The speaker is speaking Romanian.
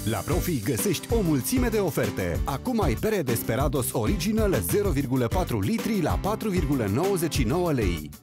La Profi găsești o mulțime de oferte. Acum ai bere Desperados Original 0,4 litri la 4,99 lei.